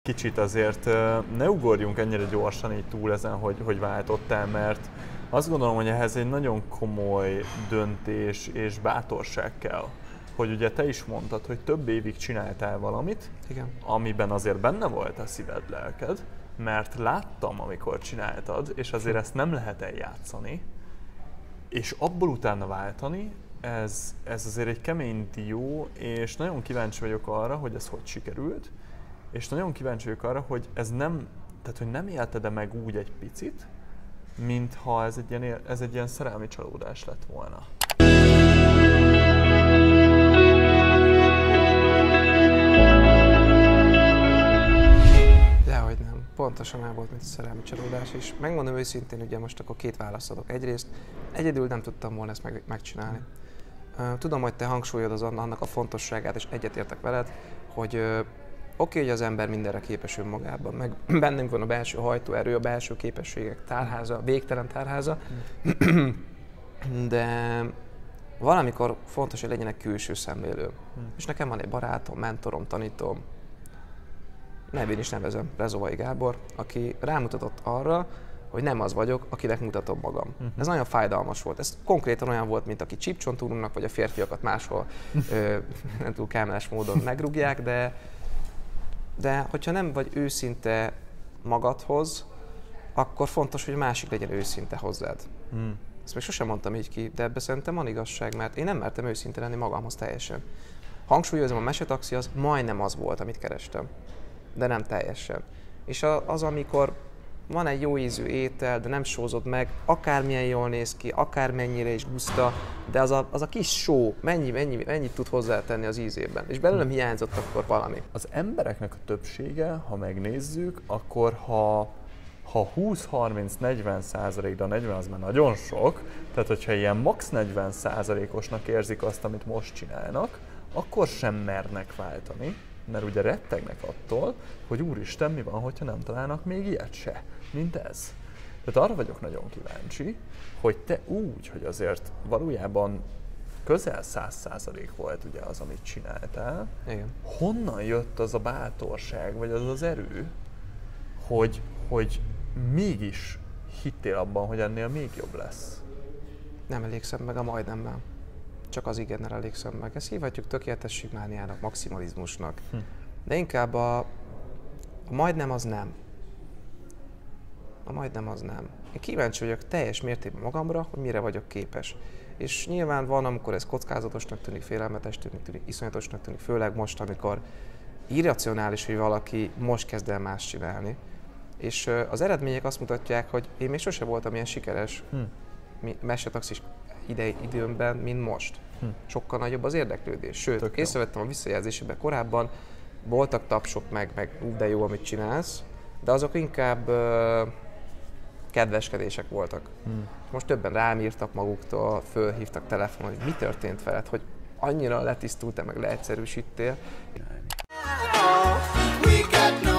Kicsit azért ne ugorjunk ennyire gyorsan így túl ezen, hogy váltottál, mert azt gondolom, hogy ehhez egy nagyon komoly döntés és bátorság kell. Hogy ugye te is mondtad, hogy több évig csináltál valamit, Igen. amiben azért benne volt a szíved, lelked, mert láttam, amikor csináltad, és azért ezt nem lehet eljátszani, és abból utána váltani, ez azért egy kemény dió, és nagyon kíváncsi vagyok arra, hogy ez hogy sikerült, és nagyon kíváncsi vagyok arra, hogy ez nem, tehát hogy nem élted meg úgy egy picit, mintha ez egy ilyen szerelmi csalódás lett volna. Dehogy nem. Pontosan el volt, mint a szerelmi csalódás is. Megmondom őszintén, ugye most akkor két választ adok. Egyrészt egyedül nem tudtam volna ezt megcsinálni. Tudom, hogy te hangsúlyod annak a fontosságát, és egyetértek veled, hogy oké, hogy az ember mindenre képes önmagában, meg bennünk van a belső hajtóerő, a belső képességek tárháza, végtelen tárháza, de valamikor fontos, hogy legyen egy külső szemlélő. És nekem van egy barátom, mentorom, tanítom, nevén is nevezem, Rezovai Gábor, aki rámutatott arra, hogy nem az vagyok, akinek mutatom magam. Ez nagyon fájdalmas volt. Ez konkrétan olyan volt, mint aki csípcsontúrnak, vagy a férfiakat máshol nem túl kellemes módon megrúgják, de hogyha nem vagy őszinte magadhoz, akkor fontos, hogy a másik legyen őszinte hozzád. Ezt még sosem mondtam így ki, de ebben szerintem van igazság, mert én nem mertem őszinte lenni magamhoz teljesen. Hangsúlyozom, a mesetaxi az majdnem az volt, amit kerestem, de nem teljesen. És az, amikor van egy jó ízű étel, de nem sózod meg, akármilyen jól néz ki, akármennyire is guszta, de az a kis só mennyit tud hozzátenni az ízében. És belőlem hiányzott akkor valami. Az embereknek a többsége, ha megnézzük, akkor ha 20-30-40%, de a 40 az már nagyon sok, tehát hogyha ilyen max 40%-osnak érzik azt, amit most csinálnak, akkor sem mernek váltani, mert ugye rettegnek attól, hogy úristen, mi van, hogyha nem találnak még ilyet se, mint ez. Tehát arra vagyok nagyon kíváncsi, hogy te úgy, hogy azért valójában közel 100% volt ugye az, amit csináltál. Igen. Honnan jött az a bátorság, vagy az az erő, hogy mégis hittél abban, hogy ennél még jobb lesz? Nem elégszem meg a majdnemmel. Csak az igennel elégszem meg. Ezt hívhatjuk tökéletességmániának, maximalizmusnak. De inkább a majdnem az nem. A majdnem az nem. Én kíváncsi vagyok teljes mértékben magamra, hogy mire vagyok képes. És nyilván van, amikor ez kockázatosnak tűnik, félelmetesnek tűnik, iszonyatosnak tűnik, főleg most, amikor irracionális, hogy valaki most kezd el más csinálni. És az eredmények azt mutatják, hogy én még sose voltam ilyen sikeres mesetaxis időmben, mint most. Sokkal nagyobb az érdeklődés. Sőt, észrevettem a visszajelzésében korábban, voltak tapsok meg de jó, amit csinálsz, de azok inkább kedveskedések voltak. Most többen rám írtak maguktól, fölhívtak telefonon, hogy mi történt veled, hogy annyira letisztultál, meg leegyszerűsítél.